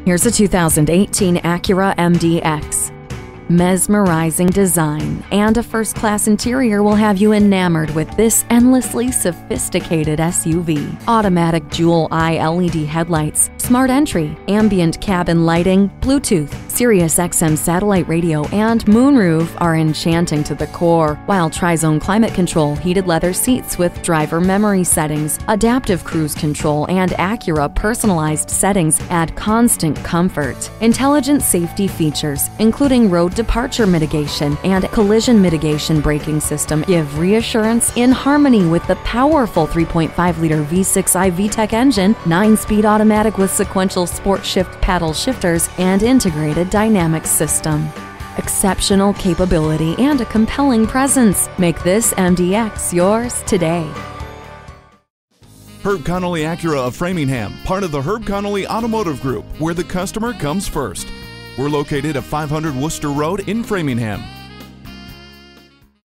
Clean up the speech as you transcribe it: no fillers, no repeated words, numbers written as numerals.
Here's a 2018 Acura MDX. Mesmerizing design and a first-class interior will have you enamored with this endlessly sophisticated SUV. Automatic dual-eye LED headlights, smart entry, ambient cabin lighting, Bluetooth, Sirius XM satellite radio, and moonroof are enchanting to the core, while tri-zone climate control, heated leather seats with driver memory settings, adaptive cruise control, and Acura personalized settings add constant comfort. Intelligent safety features, including road departure mitigation and collision mitigation braking system, give reassurance in harmony with the powerful 3.5-liter V6i VTEC engine, 9-speed automatic with sequential sport shift paddle shifters, and integrated dynamics system. Exceptional capability and a compelling presence make this MDX yours today. Herb Connolly Acura of Framingham, part of the Herb Connolly Automotive Group, where the customer comes first. We're located at 500 Worcester Road in Framingham.